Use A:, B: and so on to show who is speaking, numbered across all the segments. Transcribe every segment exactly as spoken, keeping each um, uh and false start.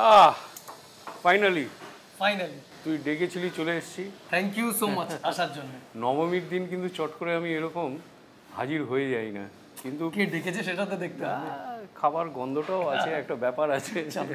A: আহ finally
B: finally
A: তুই ডেকেছিলি, চলে এসেছি।
B: থ্যাংক ইউ সো মাচ আসার জন্য।
A: নবমীর দিন কিন্তু চট করে আমি এরকম হাজির হয়ে যাই না, কিন্তু
B: কে ডেকেছে সেটা তো দেখতে হবে।
A: খাবার গন্ধটাও আছে, একটা ব্যাপার আছে।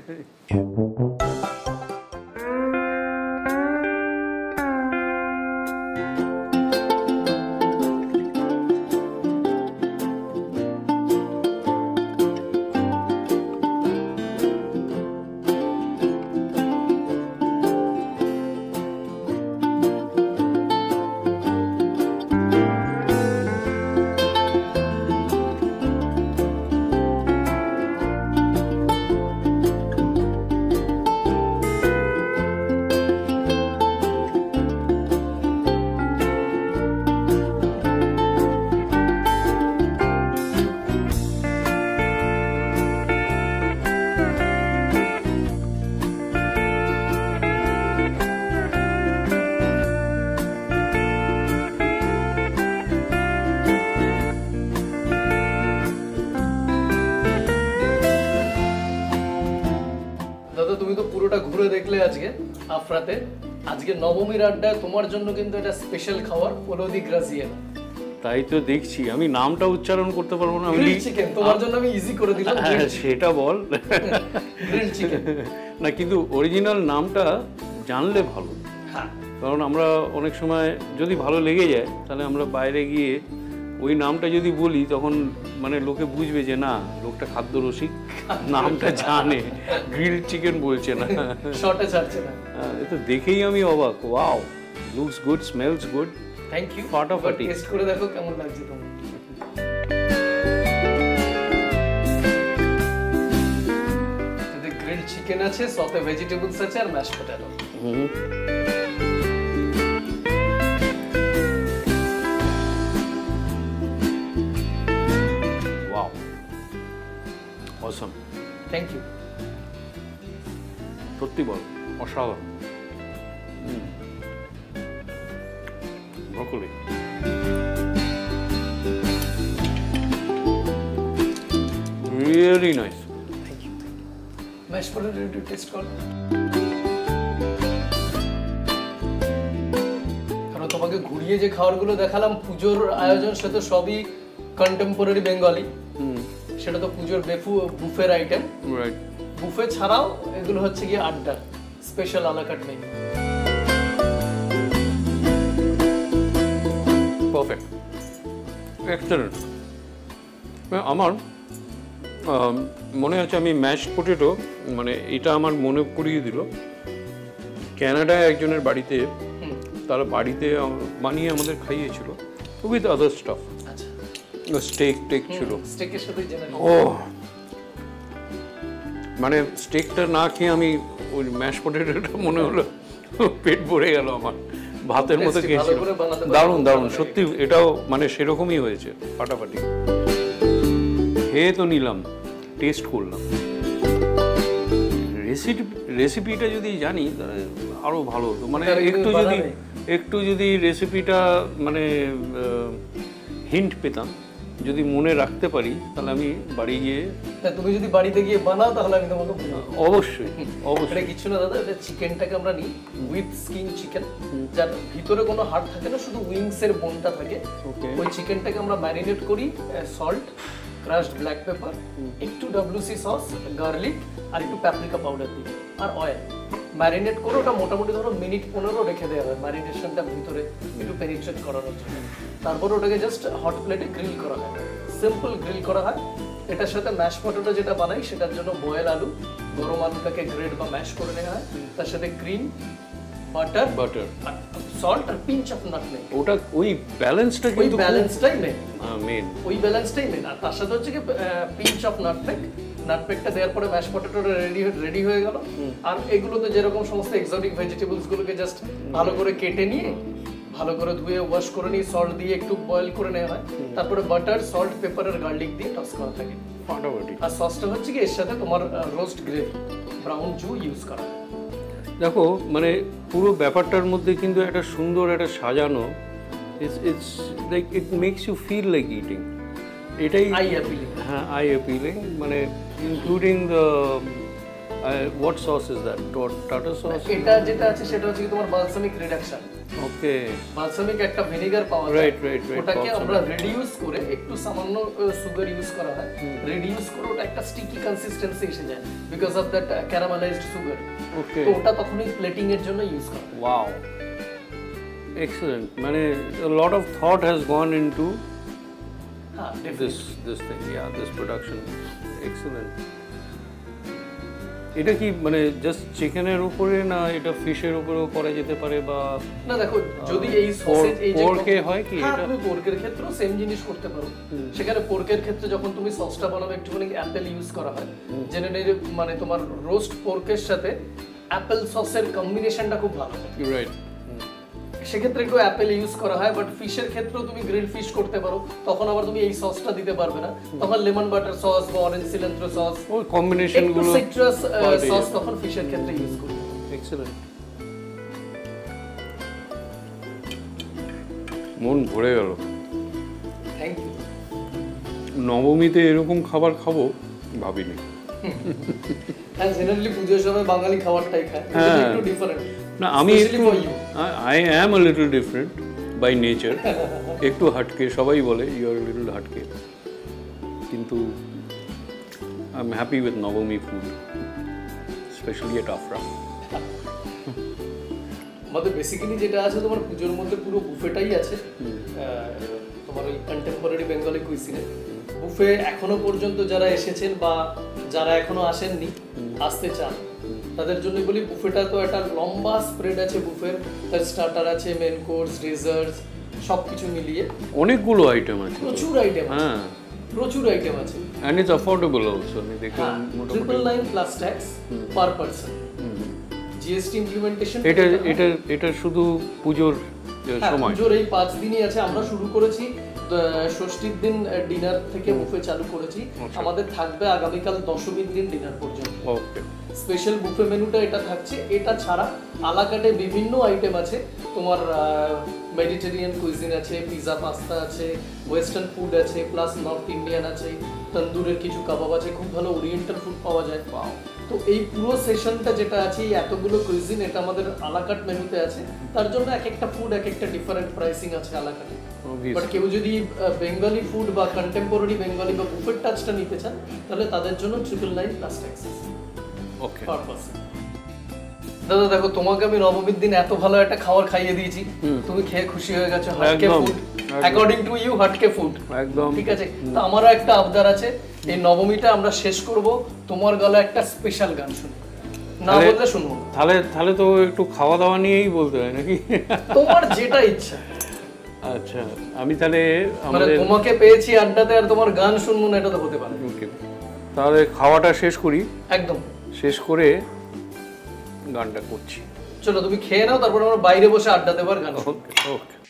B: দাদা তুমি তো পুরোটা ঘুরে দেখলে আজকে আফরাতে। আজকে নবমীর আড্ডায় তোমার জন্য কিন্তু এটা স্পেশাল খাবার পোলো দি গ্রাজিয়েলা।
A: তাই তো দেখছি, আমি নামটা উচ্চারণ করতে পারবো না।
B: গ্রিল চিকেন তোমার জন্য আমি ইজি করে দিলাম।
A: হ্যাঁ সেটা বল।
B: গ্রিল চিকেন
A: না, কিন্তু অরিজিনাল নামটা জানলে ভালো।
B: হ্যাঁ,
A: কারণ আমরা অনেক সময় যদি ভালো লেগে যায় তাহলে আমরা বাইরে গিয়ে ওই নামটা যদি বলি তখন মানে লোকে বুঝবে যে না, লোকটা খাদ্য রসিক, নামটা জানে, গ্রিল চিকেন বলছে না,
B: শর্টে ছাড়ছে না।
A: এ তো দেখেই আমি অবাক। Wow, looks good, smells good.
B: Thank you.
A: ফাটাফাটি।
B: টেস্ট করে দেখো কেমন লাগছে তোমার। এতে গ্রিল চিকেন আছে, সতে ভেজিটেবলস আছে আর mash potato.
A: Hmm, wow, awesome.
B: Thank you.
A: সত্যি বল, অসাধারণ। Broccoli really nice.
B: Thank you. Mash potato একটু টেস্ট করো। কারণ তোমাকে ঘুরিয়ে যে খাবারগুলো দেখালাম পুজোর আয়োজন, সে তো সবই কন্টেম্পোরারি বেঙ্গলি। সেটা তো পুজোর বেফু বুফের আইটেম।
A: রাইট।
B: বুফে ছাড়াও এগুলো হচ্ছে গিয়ে আড্ডা special a la carte menu.
A: Perfect, excellent. আমার মনে আছে আমি ম্যাশ পটেটো, মানে এটা আমার মনে করিয়ে দিল ক্যানাডায় একজনের বাড়িতে, তারা বাড়িতে বানিয়ে আমাদের খাইয়েছিল উইথ আদার স্টাফ।
B: আচ্ছা,
A: স্টেক টেক ছিল।
B: স্টেকের সাথে
A: ও মানে স্টেকটা না খেয়ে আমি ওই ম্যাশ পটেটোটা মনে হলো পেট ভরে গেল আমার, ভাতের মতো খেয়েছিল। দারুণ দারুণ, সত্যি এটাও মানে সেরকমই হয়েছে, ফাটাফাটি। খেয়ে তো নিলাম, টেস্ট করলাম, রেসিপি রেসিপিটা যদি জানি তাহলে আরও ভালো হতো। মানে একটু যদি একটু যদি রেসিপিটা মানে হিন্ট পেতাম, যদি মনে রাখতে পারি তাহলে আমি বাড়ি গিয়ে।
B: তুমি যদি বাড়িতে গিয়ে বানাও তাহলে আমি তোমাকে
A: অবশ্যই অবশ্যই।
B: কিছু না দাদা, এটা চিকেনটাকে আমরা নিই উইথ স্কিন চিকেন, যার ভিতরে কোনো হাড় থাকে না, শুধু উইংস এর বোনটা থাকে। ওই চিকেনটাকে আমরা ম্যারিনেট করি সল্ট, ক্রাশড ব্ল্যাক পেপার, একটু ডাব্লিউসি সস, গার্লিক আর একটু প্যাপ্রিকা পাউডার দিই আর অয়েল ম্যারিনেট করে ওটা মোটামুটি ধরো মিনিট পনেরো রেখে দেওয়া হয় ম্যারিনেশনটা ভিতরে একটু পেনিট্রেট করানোর জন্য। তারপর ওটাকে জাস্ট হট প্লেটে গ্রিল করা হয়, সিম্পল গ্রিল করা হয়। এটার সাথে ম্যাশ পটেটো যেটা বানাই সেটার জন্য বয়েল আলু, গরম আলুটাকে গ্রেড বা ম্যাশ করে নেওয়া হয়, তার সাথে ক্রিম, বাটার
A: বাটার
B: সল্ট আর পিঞ্চ অফ নাটমেগ।
A: ওটা ওই ব্যালেন্সটা
B: ওই ব্যালেন্সটাই মেন
A: মেন
B: ওই ব্যালেন্সটাই মেন আর তার সাথে হচ্ছে কি পিঞ্চ অফ নাটমেগ। নাটমেগটা দেওয়ার পরে ম্যাশ পটেটোটা রেডি রেডি হয়ে গেল। আর এগুলোতে যেরকম সমস্ত এক্সোটিক ভেজিটেবলস গুলোকে জাস্ট ভালো করে কেটে নিয়ে ভালো করে ধুয়ে ওয়াশ করে নিয়ে সল্ট দিয়ে একটু বয়েল করে নেওয়া হয়। তারপরে বাটার, সল্ট, পেপার আর গার্লিক দিয়ে টস করা থাকে।
A: ফাটাফাটি।
B: আর সসটা হচ্ছে কি এর সাথে তোমার roast gravy, brown jus use করা হয়।
A: দেখো মানে পুরো ব্যাপারটার মধ্যে কিন্তু একটা সুন্দর একটা সাজানো, it's it's like it makes you feel like eating. এটাই
B: আই অ্যাপিলিং।
A: হ্যাঁ, আই অ্যাপিলিং, মানে including the what sauce is that? Tartar sauce?
B: এটা যেটা আছে সেটা হচ্ছে কি তোমার বালসামিক রিডাকশন।
A: ওকে,
B: বালসামিক একটা ভিনেগার পাওয়া যায়,
A: রাইট রাইট রাইট,
B: ওটাকে আমরা রিডিউস করে একটু সামান্য সুগার ইউজ করা হয়, রিডিউস করে ওটা একটা স্টিকি কনসিস্টেন্সি এসে যায় because of that caramelised sugar.
A: Okay,
B: তো ওটা তখনই প্লেটিং এর জন্য ইউজ করা হয়।
A: Wow, excellent. মানে a lot of thought has gone into
B: হ্যাঁ,
A: this this thing, yeah, this production. Excellent. এটা কি মানে জাস্ট চিকেনের উপরে, না এটা ফিশের উপরেও করা যেতে পারে? বা
B: না দেখো, যদি এই সসেজ এই যে
A: পোর্কে হয় কি
B: হ্যাঁ,
A: এটা?
B: তুমি পোর্কের ক্ষেত্রেও সেম জিনিস করতে পারো। সেখানে পোর্কের ক্ষেত্রে যখন তুমি সসটা বানাবে একটুখানি অ্যাপেল ইউজ করা হয়, জেনে নেই যে মানে তোমার রোস্ট পোর্কের সাথে অ্যাপেল সসের কম্বিনেশনটা খুব ভালো হয়,
A: রাইট।
B: সেক্ষেত্রে একটু অ্যাপেল ইউজ করা হয়। বাট ফিশের ক্ষেত্রেও তুমি গ্রিল ফিশ করতে পারো, তখন আবার তুমি এই সসটা দিতে পারবে না, তখন লেমন বাটার সস বা অরেঞ্জ সিলেন্ট্রো সস,
A: ওই কম্বিনেশন
B: একটু
A: গুলো
B: সিট্রাস সস তখন ফিশের ক্ষেত্রে ইউজ করবে।
A: এক্সেলেন্ট, মন ভরে গেল।
B: Thank you.
A: নবমীতে এরকম খাবার খাবো ভাবিনি।
B: হ্যাঁ, জেনারেলি পুজোর সময় বাঙালি খাবারটাই খায়,
A: হ্যাঁ।
B: একটু ডিফারেন্ট।
A: না, আমি একটু I am a little different by nature, একটু হাটকে, সবাই বলে ইউ আর লিটল হাটকে, কিন্তু আই এম হ্যাপি উইথ নবমী ফুড, স্পেশালি এট আফরা।
B: আমাদের বেসিক্যালি যেটা আছে তোমার পুজোর মধ্যে পুরো বুফেটাই আছে, তোমার ওই কন্টেম্পোরারি বেঙ্গলি কুইজিনে। বুফে এখনো পর্যন্ত যারা এসেছেন বা যারা এখনো আসেননি, আসতে চান, তাদের জন্য বলি বুফেটা তো একটা লম্বা স্প্রেড আছে বুফের, তার স্টার্টার আছে, মেন কোর্স, ডেজার্টস, সবকিছু মিলিয়ে
A: অনেকগুলো আইটেম আছে,
B: প্রচুর আইটেম আছে,
A: হ্যাঁ
B: প্রচুর আইটেম আছে।
A: And it's affordable also. আমি দেখলাম মোটামুটি
B: triple nine plus tax per person. GST implementation
A: এটা এটা এটা শুধু পুজোর সময়?
B: পুজোর এই পাঁচ দিনই আছে। আমরা শুরু করেছি ষষ্ঠীর দিন ডিনার থেকে বুফে চালু করেছি, আমাদের থাকবে আগামীকাল দশমীর দিন ডিনার পর্যন্ত।
A: ওকে,
B: স্পেশাল বুফে মেনুটা এটা থাকছে। এটা ছাড়া আলাকাটে বিভিন্ন আইটেম আছে, তোমার মেডিটেরিয়ান কুইজিন আছে, পিৎজা পাস্তা আছে, ওয়েস্টার্ন ফুড আছে, প্লাস নর্থ ইন্ডিয়ান আছে, তন্দুরের কিছু কাবাব আছে, খুব ভালো ওরিয়েন্টাল ফুড পাওয়া যায়। তো এই পুরো সেশনটা যেটা আছে, এই এতগুলো কুইজিন, এটা আমাদের আলাকাট মেনুতে আছে। তার জন্য এক একটা ফুড এক একটা ডিফারেন্ট প্রাইসিং আছে আলাকাটে। বাট কেউ যদি বেঙ্গলি ফুড বা কন্টেম্পোরারি বেঙ্গলি বা বুফেট টাচটা নিতে চান, তাহলে তাদের জন্য triple nine plus tax.
A: Okay,
B: দাদা দেখো, তোমাকে আমি নবমীর দিন এত ভালো একটা খাবার খাইয়ে দিয়েছি, তুমি খেয়ে খুশি হয়ে গেছো। হাটকে ফুড, অ্যাকর্ডিং টু ইউ হাটকে ফুড,
A: একদম
B: ঠিক আছে। তো আমারও একটা আবদার আছে, এই নবমীটা আমরা শেষ করব তোমার গলা একটা স্পেশাল গান শুনে, না বললে শুনবো।
A: তাহলে তাহলে তো একটু খাওয়া দাওয়া নিয়েই বলতে হয় নাকি?
B: তোমার যেটা ইচ্ছা।
A: আচ্ছা, আমি তাহলে
B: মানে
A: আমাদের
B: তোমাকে পেয়েছি আড্ডাতে আর তোমার গান শুনবো না, এটা তো হতে পারে।
A: ওকে, তাহলে খাওয়াটা শেষ করি,
B: একদম
A: শেষ করে গানটা করছি।
B: চলো তুমি খেয়ে নাও, তারপর আমরা বাইরে বসে আড্ডা দেবার গান।
A: ওকে ওকে।